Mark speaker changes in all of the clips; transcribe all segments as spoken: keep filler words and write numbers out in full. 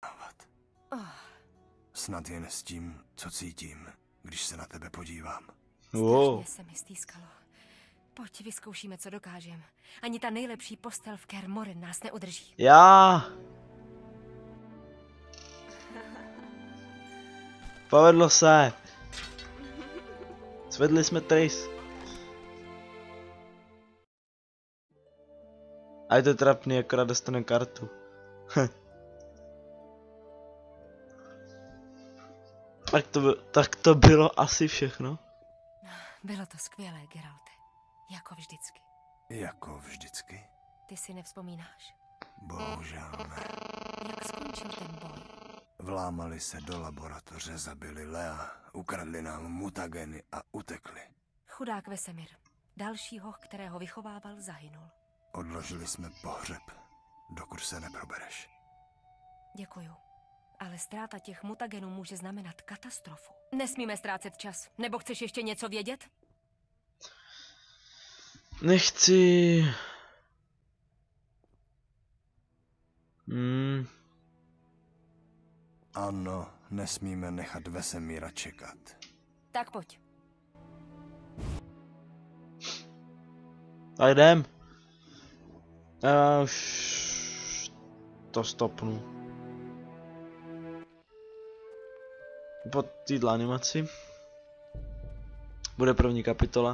Speaker 1: Oh.
Speaker 2: Snad jen s tím, co cítím, když se na tebe podívám.
Speaker 1: Strašně se mi stýskalo. Pojď, vyzkoušíme, co dokážem. Ani ta nejlepší postel v Kaer Morhen nás neudrží.
Speaker 3: Já. Povedlo se. Svedli jsme Triss. A je to trapný, akorát dostane kartu. tak, to by, tak to bylo asi všechno.
Speaker 1: Bylo to skvělé, Geralte. Jako vždycky.
Speaker 2: Jako vždycky?
Speaker 1: Ty si nevzpomínáš?
Speaker 2: Bohužel ne.
Speaker 1: Jak skončil ten boj?
Speaker 2: Vlámali se do laboratoře, zabili Lea, ukradli nám mutageny a utekli.
Speaker 1: Chudák Vesemir. Další hoch, kterého vychovával, zahynul.
Speaker 2: Odložili jsme pohřeb, dokud se neprobereš.
Speaker 1: Děkuju. Ale ztráta těch mutagenů může znamenat katastrofu. Nesmíme ztrácet čas. Nebo chceš ještě něco vědět?
Speaker 3: Nechci. Hmm.
Speaker 2: Ano, nesmíme nechat Vesemíra čekat.
Speaker 1: Tak pojď.
Speaker 3: A jdem. Já už to stopnu. Po této animaci bude první kapitola.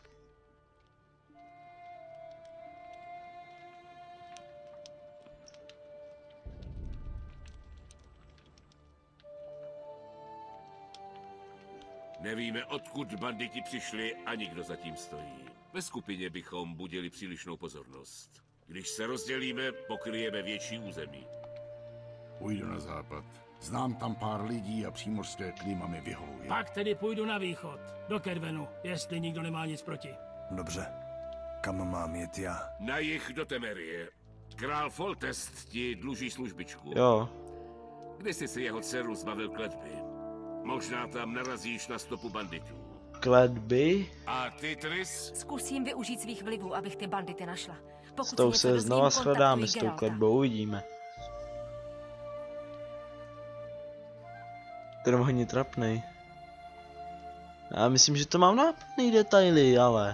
Speaker 4: Nevíme, odkud banditi přišli ani kdo zatím stojí. Ve skupině bychom budili přílišnou pozornost. Když se rozdělíme, pokryjeme větší území.
Speaker 5: Půjdu na západ. Znám tam pár lidí a přímořské klima mi vyhovuje.
Speaker 6: Pak tedy půjdu na východ, do Kervenu, jestli nikdo nemá nic proti.
Speaker 2: Dobře. Kam mám jet já?
Speaker 4: Na jih do Temerie. Král Foltest ti dluží službičku.
Speaker 3: Jo.
Speaker 4: Kdysi si jeho dceru zbavil kletby. Možná tam narazíš na stopu banditů.
Speaker 3: Kletby?
Speaker 4: A ty, Triss?
Speaker 1: Zkusím využít svých vlivů, abych ty bandity našla.
Speaker 3: S tou se znova shledáme, s tou kletbou, uvidíme. Ten je hodně trapnej. Já myslím, že to mám nápadný detaily, ale...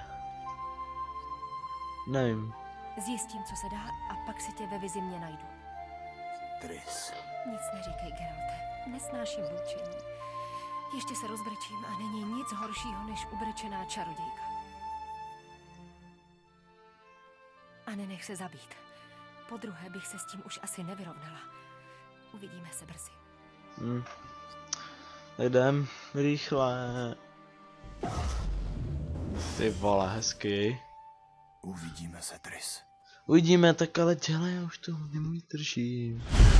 Speaker 3: Nevím.
Speaker 1: Zjistím, co se dá, a pak si tě ve vizi mě najdu.
Speaker 2: Triss.
Speaker 1: Nic neříkej, Geralte. Nesnáším bučení. Ještě se rozbrečím a není nic horšího než ubrečená čarodějka. A nenech se zabít. Po druhé bych se s tím už asi nevyrovnala. Uvidíme se brzy.
Speaker 3: Hmm. Jdem rychle. Ty vole, hezky.
Speaker 2: Uvidíme se, Triss.
Speaker 3: Uvidíme, tak ale dělej, já už to nemůj držím.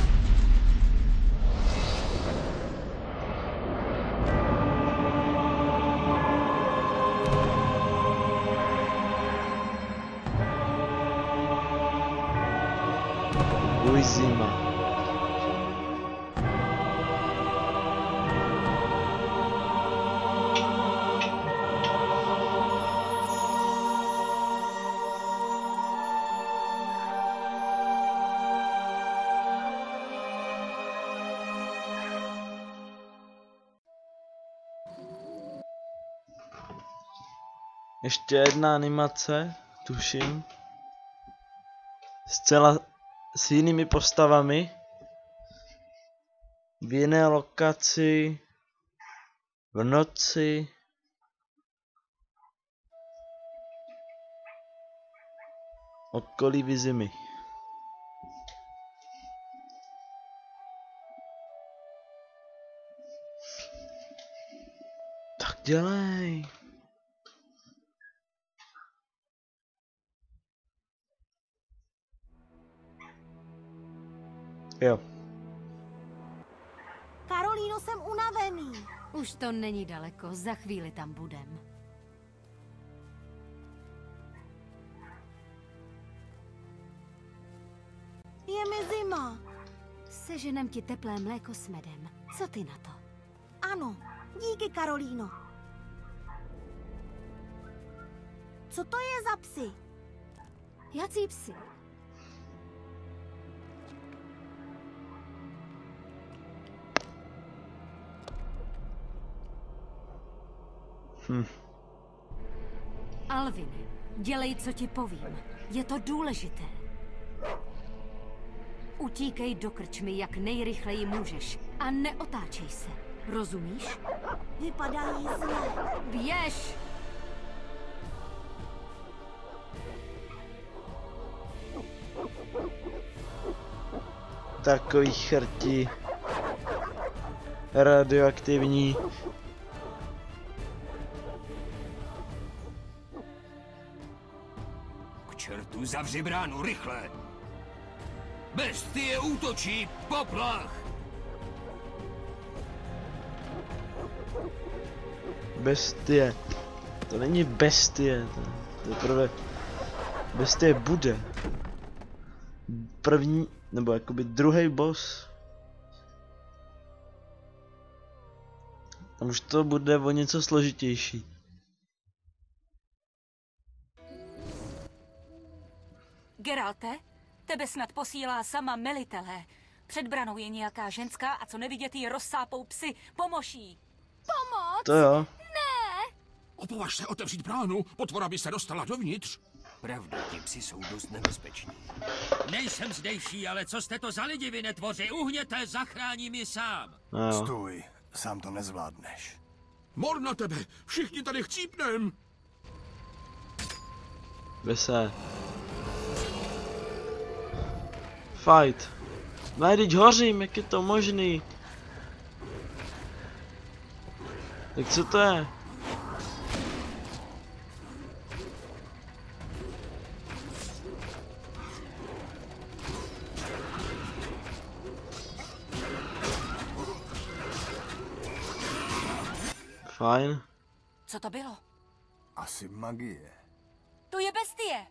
Speaker 3: Uj, zima. Ještě jedna animace, tuším. Zcela s jinými postavami. V jiné lokaci. V noci. Okolí Vizimy. Tak dělej. Jo.
Speaker 7: Karolíno, jsem unavený.
Speaker 8: Už to není daleko, za chvíli tam budem.
Speaker 7: Je mi zima.
Speaker 8: Seženem ti teplé mléko s medem. Co ty na to?
Speaker 7: Ano, díky, Karolíno. Co to je za psy?
Speaker 8: Jací psi?
Speaker 3: Hm.
Speaker 8: Alvin, dělej, co ti povím. Je to důležité. Utíkej do krčmy, jak nejrychleji můžeš. A neotáčej se. Rozumíš?
Speaker 7: Vypadají zle.
Speaker 8: Běž!
Speaker 3: Takový chrti. Radioaktivní.
Speaker 2: K čertu, zavři bránu, rychle! Bestie útočí, poplach!
Speaker 3: Bestie. To není bestie. To, to je prvé. Bestie bude. První, nebo jakoby druhý boss. Tam už to bude o něco složitější.
Speaker 9: Geralte, tebe snad posílá sama Melitele. Před branou je nějaká ženská a co nevidět jí rozsápou psy. Pomož jí.
Speaker 8: Pomoc!
Speaker 3: To jo.
Speaker 5: Opovaž se otevřít bránu, potvora by se dostala dovnitř.
Speaker 2: Pravda, ti psi jsou dost nebezpeční.
Speaker 10: Nejsem zdejší, ale co jste to za lidi, vy netvoři? Uhněte, zachráním ji sám.
Speaker 3: No jo.
Speaker 2: Stůj, sám to nezvládneš.
Speaker 5: Mor na tebe, všichni tady chcípnem.
Speaker 3: Vese. Fight. Ne, teď hořím, jak je to možný? Tak co to je? Fajn.
Speaker 9: Co to bylo?
Speaker 2: Asi magie.
Speaker 9: To je bestie.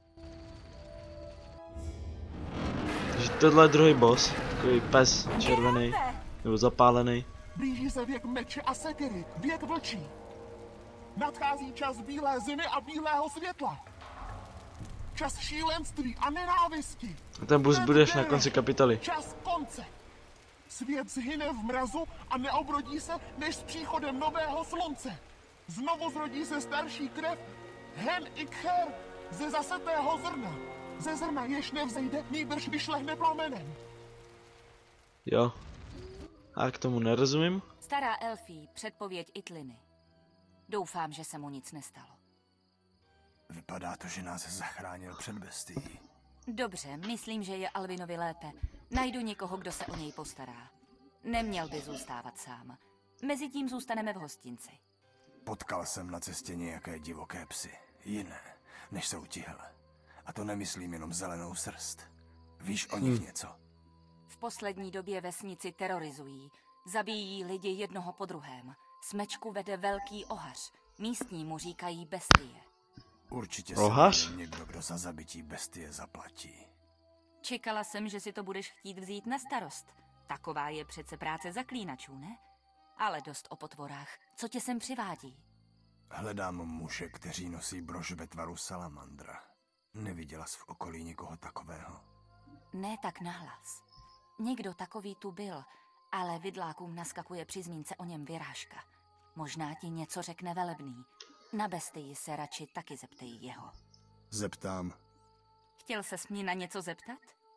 Speaker 3: Takže tohle je druhý boss. Takový pes červený. Nebo zapálený.
Speaker 11: Blíží se věk meče a sekery, věk vlčí. Nadchází čas bílé zimy a bílého světla. Čas šílenství a nenávisti.
Speaker 3: A ten boost budeš na konci kapitoly.
Speaker 11: Čas konce. Svět zhyne v mrazu a neobrodí se než s příchodem nového slunce. Znovu zrodí se starší krev, hen i kher, ze zasetého zrna. Ze zrna jež nevzejde, nýbrž vyšlehne plamenem.
Speaker 3: Jo. A k tomu nerozumím.
Speaker 9: Stará elfí, předpověď Itliny. Doufám, že se mu nic nestalo.
Speaker 2: Vypadá to, že nás zachránil před bestií.
Speaker 9: Dobře, myslím, že je Alvinovi lépe. Najdu někoho, kdo se o něj postará. Neměl by zůstávat sám. Mezitím zůstaneme v hostinci.
Speaker 2: Potkal jsem na cestě nějaké divoké psy. Jiné, než jsou tihle. A to nemyslím jenom zelenou srst. Víš o nich
Speaker 3: Hmm.
Speaker 2: něco?
Speaker 9: V poslední době vesnici terorizují. Zabijí lidi jednoho po druhém. Smečku vede velký ohař. Místní mu říkají bestie.
Speaker 2: Určitě
Speaker 3: Ohař?
Speaker 2: se najde někdo, kdo za zabití bestie zaplatí.
Speaker 9: Čekala jsem, že si to budeš chtít vzít na starost. Taková je přece práce zaklínačů, ne? Ale dost o potvorách. Co tě sem přivádí?
Speaker 2: Hledám muže, kteří nosí brož ve tvaru salamandra. Neviděla jsi v okolí nikoho takového?
Speaker 9: Ne tak nahlas. Někdo takový tu byl, ale vidlákům naskakuje při zmínce o něm vyrážka. Možná ti něco řekne velebný. Na bestii se radši taky zeptej jeho.
Speaker 2: Zeptám.
Speaker 9: Chtěl ses mě na něco zeptat?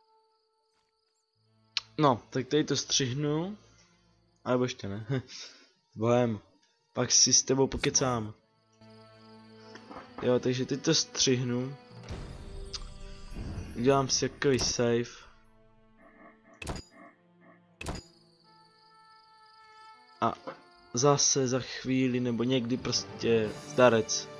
Speaker 3: No, tak tady to střihnu. A nebo ještě ne. Bohem. Pak si s tebou pokecám. Jo, takže teď to střihnu. Udělám si takový save. A zase za chvíli nebo někdy prostě zdarec